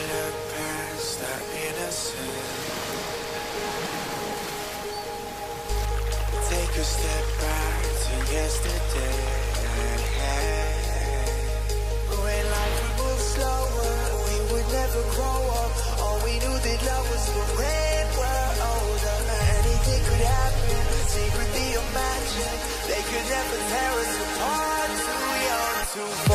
look past our innocence. Take a step back to yesterday. When life would move slower, we would never grow up. All we knew that love was when we're older. Anything could happen, secretly imagine. They could never tear us apart. Too young to